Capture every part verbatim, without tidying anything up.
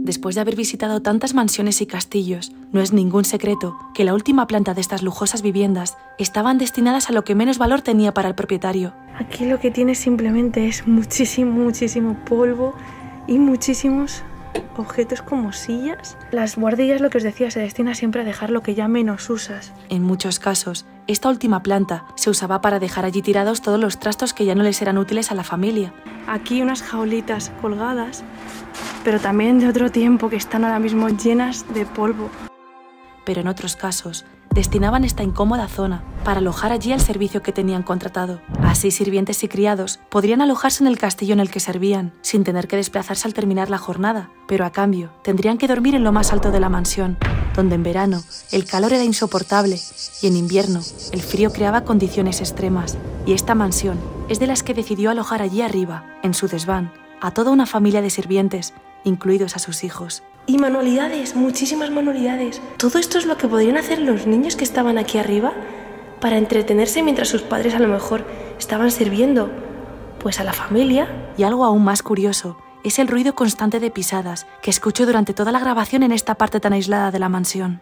Después de haber visitado tantas mansiones y castillos, no es ningún secreto que la última planta de estas lujosas viviendas estaban destinadas a lo que menos valor tenía para el propietario. Aquí lo que tiene simplemente es muchísimo, muchísimo polvo y muchísimos objetos como sillas. Las buhardillas, lo que os decía, se destina siempre a dejar lo que ya menos usas. En muchos casos, esta última planta se usaba para dejar allí tirados todos los trastos que ya no les eran útiles a la familia. Aquí unas jaulitas colgadas, pero también de otro tiempo, que están ahora mismo llenas de polvo. Pero en otros casos, destinaban esta incómoda zona para alojar allí el servicio que tenían contratado. Así, sirvientes y criados podrían alojarse en el castillo en el que servían, sin tener que desplazarse al terminar la jornada, pero a cambio tendrían que dormir en lo más alto de la mansión, donde en verano el calor era insoportable y en invierno el frío creaba condiciones extremas. Y esta mansión es de las que decidió alojar allí arriba, en su desván, a toda una familia de sirvientes, incluidos a sus hijos. Y manualidades, muchísimas manualidades. Todo esto es lo que podrían hacer los niños que estaban aquí arriba para entretenerse mientras sus padres a lo mejor estaban sirviendo pues a la familia. Y algo aún más curioso es el ruido constante de pisadas que escucho durante toda la grabación en esta parte tan aislada de la mansión.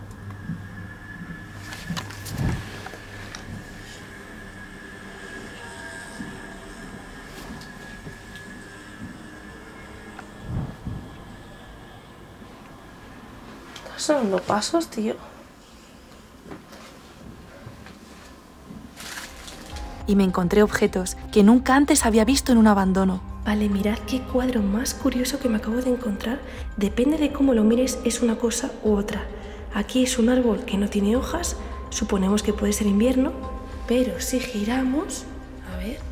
Son los pasos, tío. Y me encontré objetos que nunca antes había visto en un abandono. Vale, mirad qué cuadro más curioso que me acabo de encontrar. Depende de cómo lo mires, es una cosa u otra. Aquí es un árbol que no tiene hojas, suponemos que puede ser invierno, pero si giramos, a ver...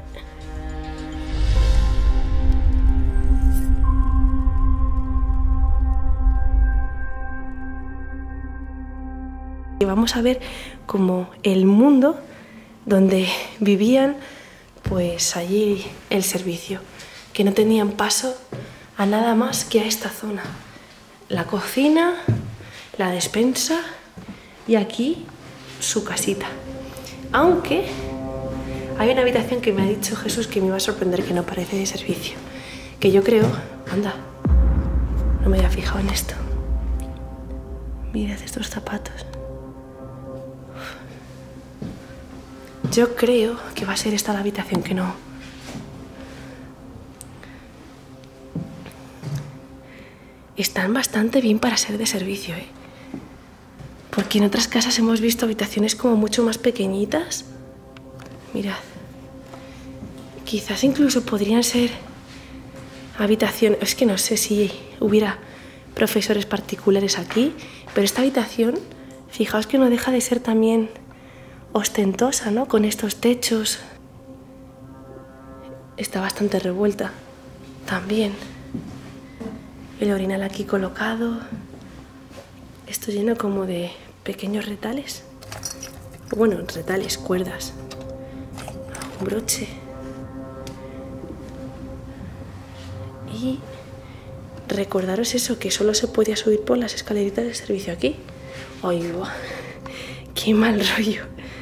Y vamos a ver como el mundo donde vivían, pues allí el servicio, que no tenían paso a nada más que a esta zona. La cocina, la despensa y aquí su casita. Aunque hay una habitación que me ha dicho Jesús que me iba a sorprender, que no parece de servicio. Que yo creo... Anda, no me había fijado en esto. Mirad estos zapatos. Yo creo que va a ser esta la habitación, que no. Están bastante bien para ser de servicio, ¿eh? Porque en otras casas hemos visto habitaciones como mucho más pequeñitas. Mirad. Quizás incluso podrían ser habitaciones... Es que no sé si hubiera profesores particulares aquí, pero esta habitación, fijaos que no deja de ser también... ostentosa, ¿no? Con estos techos. Está bastante revuelta también. El orinal aquí colocado. Esto lleno como de pequeños retales. Bueno, retales, cuerdas. Un broche. Y recordaros eso, que solo se podía subir por las escaleritas de servicio aquí. ¡Ay, va! ¡Qué mal rollo!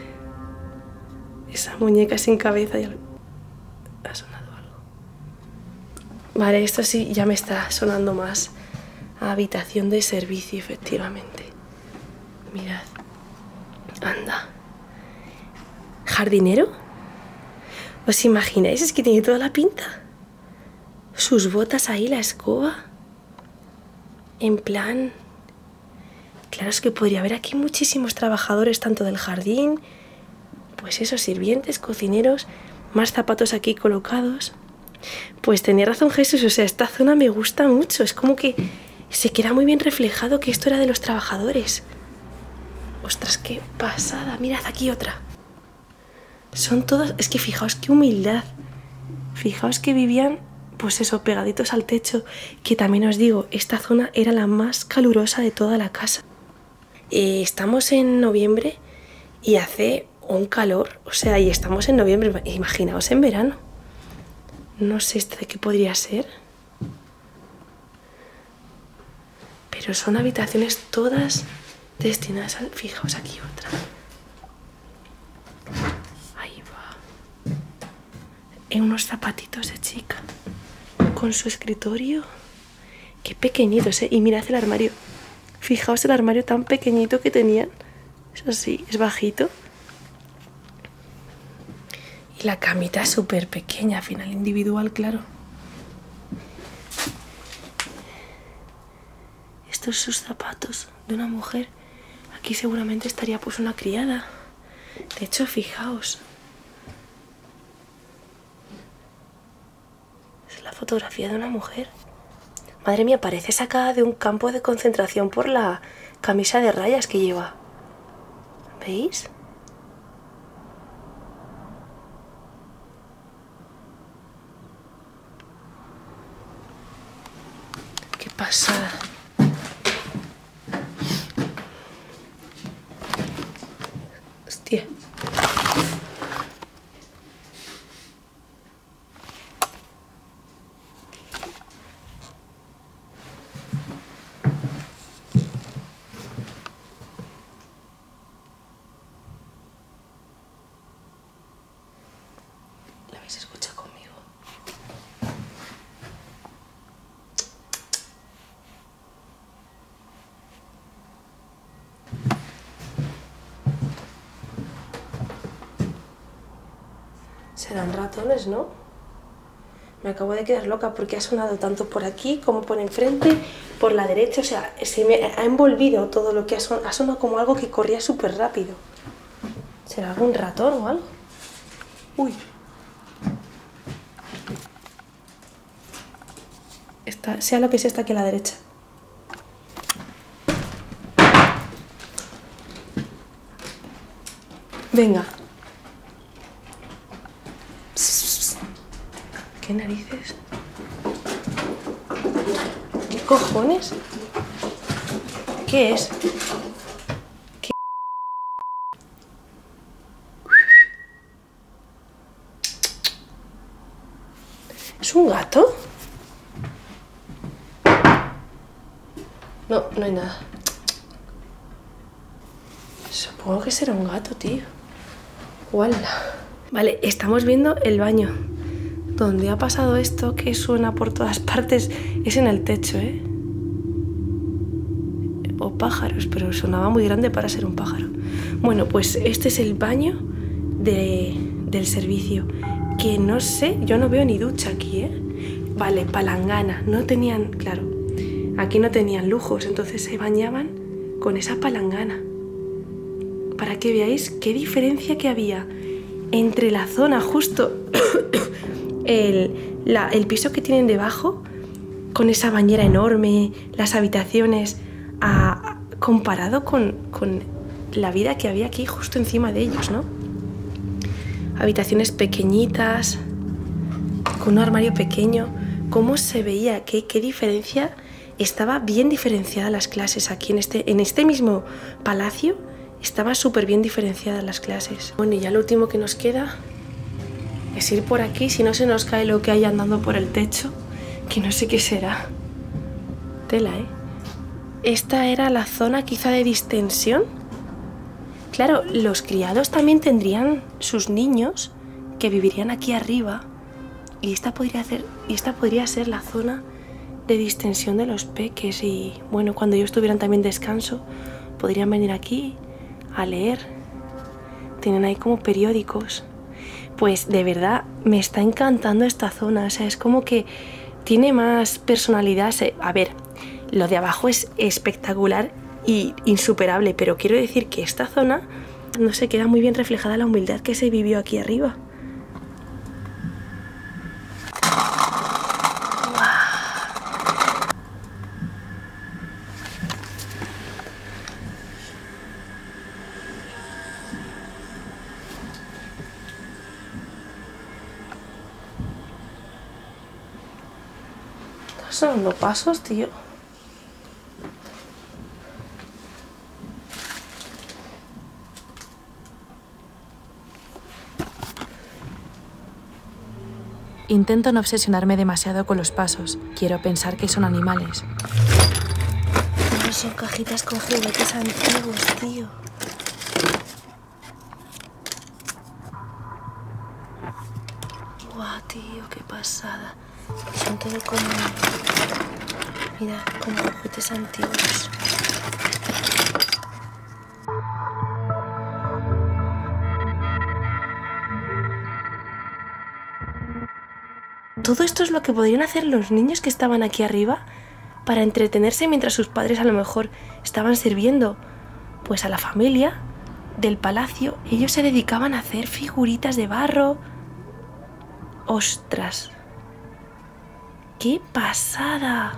Esa muñeca sin cabeza y... ¿Ha sonado algo? Vale, esto sí ya me está sonando más a habitación de servicio, efectivamente. Mirad. Anda. ¿Jardinero? ¿Os imagináis? Es que tiene toda la pinta. Sus botas ahí, la escoba. En plan... Claro, es que podría haber aquí muchísimos trabajadores, tanto del jardín... Pues esos sirvientes, cocineros, más zapatos aquí colocados. Pues tenía razón Jesús, o sea, esta zona me gusta mucho. Es como que se queda muy bien reflejado que esto era de los trabajadores. Ostras, qué pasada. Mirad aquí otra. Son todas... Es que fijaos qué humildad. Fijaos que vivían, pues eso, pegaditos al techo. Que también os digo, esta zona era la más calurosa de toda la casa. Eh, estamos en noviembre y hace... un calor, o sea, y estamos en noviembre, imaginaos en verano. No sé esto de qué podría ser. Pero son habitaciones todas destinadas al... Fijaos aquí otra. Ahí va. En unos zapatitos de chica. Con su escritorio Qué pequeñitos, ¿eh? Y mirad el armario. Fijaos el armario tan pequeñito que tenían. Eso sí, es bajito. Y la camita es súper pequeña, al final individual, claro. Estos sus zapatos de una mujer. Aquí seguramente estaría pues una criada. De hecho, fijaos. Es la fotografía de una mujer. Madre mía, parece sacada de un campo de concentración por la camisa de rayas que lleva. ¿Veis? Qué pasada. Hostia. ¿La habéis escuchado conmigo? Serán ratones, ¿no? Me acabo de quedar loca porque ha sonado tanto por aquí como por enfrente, por la derecha. O sea, se me ha envolvido todo lo que ha sonado. Ha sonado como algo que corría súper rápido. ¿Será algún ratón o algo? Uy. Está, sea lo que sea, está aquí a la derecha. Venga. ¿Qué narices? ¿Qué cojones? ¿Qué es? ¿Qué? ¿Es un gato? No, no hay nada. Supongo que será un gato, tío. ¡Uala! Vale, estamos viendo el baño. Donde ha pasado esto que suena por todas partes es en el techo, ¿eh? O pájaros, pero sonaba muy grande para ser un pájaro. Bueno, pues este es el baño de, del servicio. Que no sé, yo no veo ni ducha aquí, ¿eh? Vale, palangana. No tenían, claro, aquí no tenían lujos, entonces se bañaban con esa palangana. Para que veáis qué diferencia que había entre la zona justo... El, la, el piso que tienen debajo, con esa bañera enorme, las habitaciones, a, a, comparado con, con la vida que había aquí justo encima de ellos, ¿no? Habitaciones pequeñitas, con un armario pequeño. ¿Cómo se veía? ¿Qué, qué diferencia? Estaba bien diferenciada las clases aquí en este, en este mismo palacio. Estaba súper bien diferenciadas las clases. Bueno, y ya lo último que nos queda es ir por aquí, si no se nos cae lo que hay andando por el techo, que no sé qué será. Tela, ¿eh? Esta era la zona quizá de distensión. Claro, los criados también tendrían sus niños que vivirían aquí arriba y esta podría ser, y esta podría ser la zona de distensión de los peques y, bueno, cuando ellos tuvieran también descanso, podrían venir aquí a leer. Tienen ahí como periódicos. Pues de verdad me está encantando esta zona, o sea, es como que tiene más personalidad. A ver, lo de abajo es espectacular y insuperable, pero quiero decir que esta zona, no sé, queda muy bien reflejada la humildad que se vivió aquí arriba. Son los pasos, tío. Intento no obsesionarme demasiado con los pasos. Quiero pensar que son animales. No, son cajitas con juguetes antiguos, tío. Guau, tío, qué pasada. Son todo como... Mira, como juguetes antiguos. Todo esto es lo que podrían hacer los niños que estaban aquí arriba para entretenerse mientras sus padres a lo mejor estaban sirviendo pues a la familia del palacio. Ellos se dedicaban a hacer figuritas de barro. ¡Ostras! ¡Qué pasada!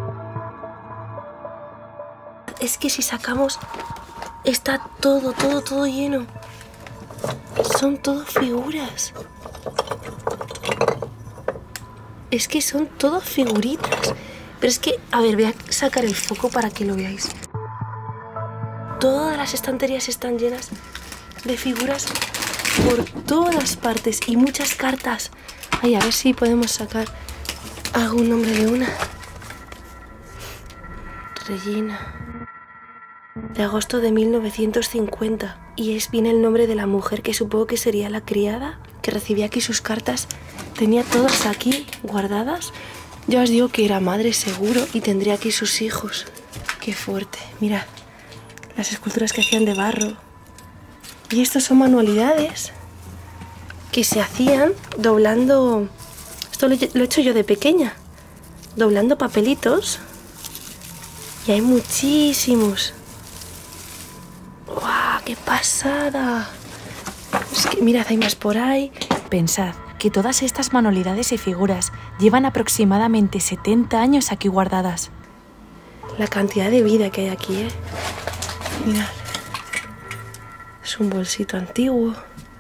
Es que si sacamos... Está todo, todo, todo lleno. Son todo figuras. Es que son todo figuritas. Pero es que, a ver, voy a sacar el foco para que lo veáis. Todas las estanterías están llenas de figuras por todas partes y muchas cartas. Ay, a ver si podemos sacar algún nombre de una. Regina. De agosto de mil novecientos cincuenta. Y es bien el nombre de la mujer que supongo que sería la criada que recibía aquí sus cartas. Tenía todas aquí guardadas. Ya os digo que era madre seguro y tendría aquí sus hijos. Qué fuerte. Mirad, las esculturas que hacían de barro. Y estos son manualidades que se hacían doblando... Esto lo he hecho yo de pequeña. Doblando papelitos. Y hay muchísimos. ¡Guau! ¡Qué pasada! Es que mirad, hay más por ahí. Pensad que todas estas manualidades y figuras llevan aproximadamente setenta años aquí guardadas. La cantidad de vida que hay aquí, ¿eh? Mirad. Es un bolsito antiguo.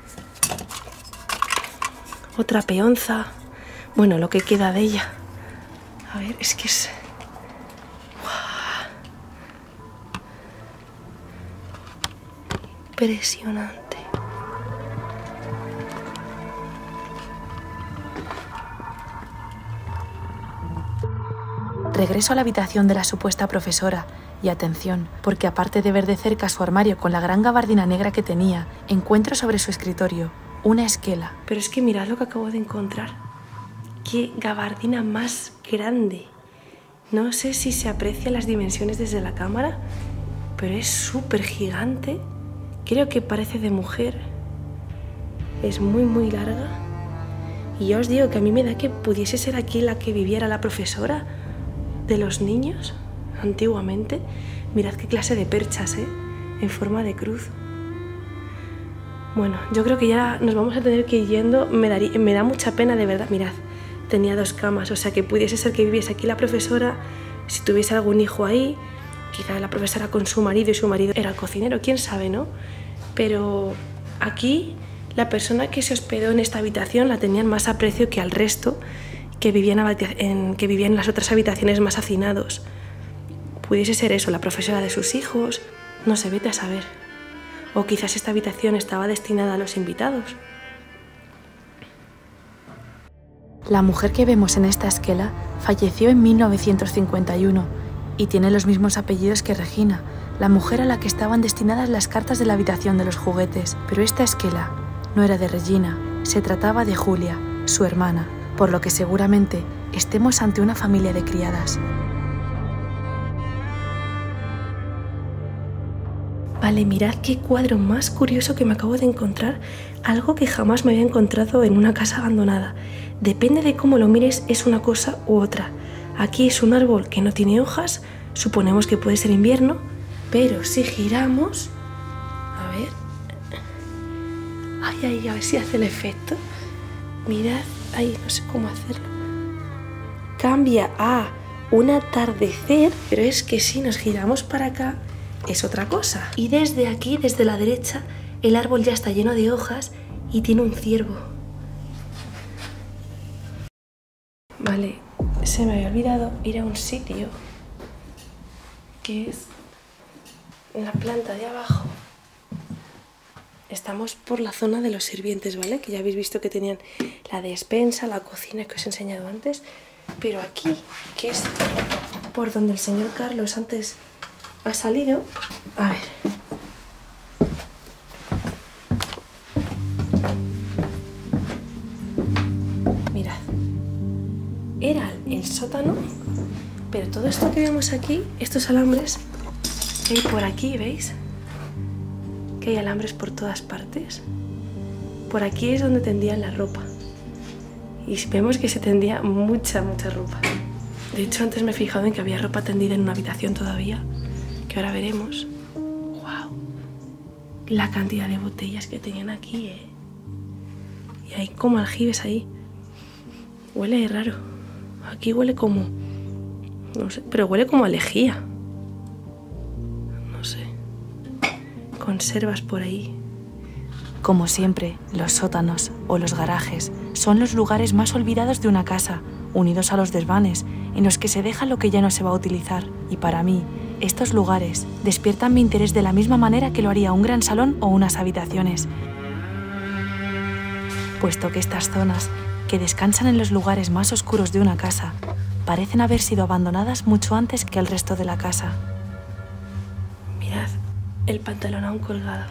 Otra peonza. Bueno, lo que queda de ella. A ver, es que es... Impresionante. Regreso a la habitación de la supuesta profesora y atención, porque aparte de ver de cerca su armario con la gran gabardina negra que tenía, encuentro sobre su escritorio una esquela. Pero es que mirad lo que acabo de encontrar. ¡Qué gabardina más grande! No sé si se aprecian las dimensiones desde la cámara, pero es súper gigante. Creo que parece de mujer. Es muy, muy larga. Y ya os digo que a mí me da que pudiese ser aquí la que viviera la profesora de los niños, antiguamente. Mirad qué clase de perchas, ¿eh? En forma de cruz. Bueno, yo creo que ya nos vamos a tener que ir yendo. Me, daría, me da mucha pena, de verdad. Mirad, tenía dos camas, o sea que pudiese ser que viviese aquí la profesora, si tuviese algún hijo ahí. Quizá la profesora con su marido y su marido era cocinero, quién sabe, ¿no? Pero aquí la persona que se hospedó en esta habitación la tenían más aprecio que al resto que vivían en, que vivían en las otras habitaciones más hacinados. Pudiese ser eso, la profesora de sus hijos, no sé, vete a saber. O quizás esta habitación estaba destinada a los invitados. La mujer que vemos en esta esquela falleció en mil novecientos cincuenta y uno y tiene los mismos apellidos que Regina, la mujer a la que estaban destinadas las cartas de la habitación de los juguetes. Pero esta esquela no era de Regina, se trataba de Julia, su hermana, por lo que seguramente estemos ante una familia de criadas. Vale, mirad qué cuadro más curioso que me acabo de encontrar, algo que jamás me había encontrado en una casa abandonada. Depende de cómo lo mires, es una cosa u otra. Aquí es un árbol que no tiene hojas, suponemos que puede ser invierno, pero si giramos, a ver, ay, ay, a ver si hace el efecto. Mirad, ay, no sé cómo hacerlo. Cambia a un atardecer, pero es que si nos giramos para acá, es otra cosa. Y desde aquí, desde la derecha, el árbol ya está lleno de hojas y tiene un ciervo. Vale, se me había olvidado ir a un sitio que es en la planta de abajo. Estamos por la zona de los sirvientes, ¿vale? Que ya habéis visto que tenían la despensa, la cocina que os he enseñado antes. Pero aquí, que es por donde el señor Carlos antes ha salido, a ver. Mirad. era el sótano, pero todo esto que vemos aquí, estos alambres que hay por aquí, ¿veis? Que hay alambres por todas partes. Por aquí es donde tendían la ropa. Y vemos que se tendía mucha, mucha ropa. De hecho, antes me he fijado en que había ropa tendida en una habitación todavía, que ahora veremos. ¡Wow! La cantidad de botellas que tenían aquí, ¿eh? Y hay como aljibes ahí. Huele raro. Aquí huele como... no sé, pero huele como a lejía. No sé. Conservas por ahí. Como siempre, los sótanos o los garajes son los lugares más olvidados de una casa, unidos a los desvanes, en los que se deja lo que ya no se va a utilizar. Y para mí, estos lugares despiertan mi interés de la misma manera que lo haría un gran salón o unas habitaciones. Puesto que estas zonas, que descansan en los lugares más oscuros de una casa, parecen haber sido abandonadas mucho antes que el resto de la casa. Mirad, el pantalón aún colgado.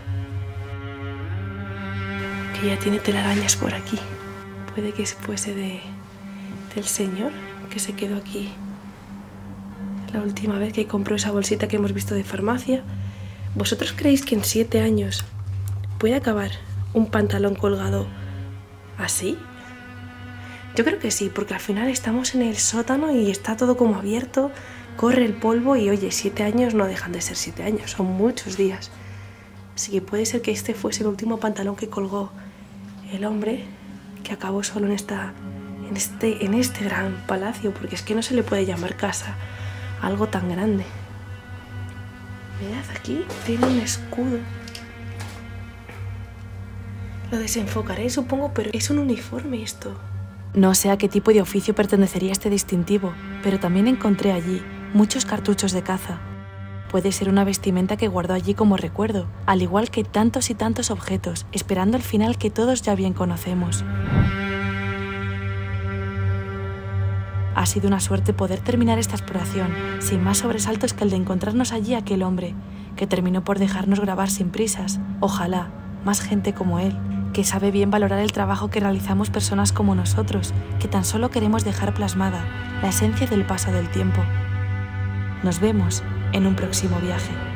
Que ya tiene telarañas por aquí. Puede que fuese de, del señor que se quedó aquí la última vez que compró esa bolsita que hemos visto de farmacia. ¿Vosotros creéis que en siete años puede acabar un pantalón colgado así? Yo creo que sí, porque al final estamos en el sótano y está todo como abierto, corre el polvo y oye, siete años no dejan de ser siete años, son muchos días. Así que puede ser que este fuese el último pantalón que colgó el hombre, que acabó solo en, esta, en, este, en este gran palacio, porque es que no se le puede llamar casa a algo tan grande. Mirad, aquí tiene un escudo. Lo desenfocaré, supongo, pero es un uniforme esto. No sé a qué tipo de oficio pertenecería este distintivo, pero también encontré allí muchos cartuchos de caza. Puede ser una vestimenta que guardó allí como recuerdo, al igual que tantos y tantos objetos, esperando el final que todos ya bien conocemos. Ha sido una suerte poder terminar esta exploración, sin más sobresaltos que el de encontrarnos allí aquel hombre, que terminó por dejarnos grabar sin prisas. Ojalá, más gente como él, que sabe bien valorar el trabajo que realizamos personas como nosotros, que tan solo queremos dejar plasmada la esencia del paso del tiempo. Nos vemos en un próximo viaje.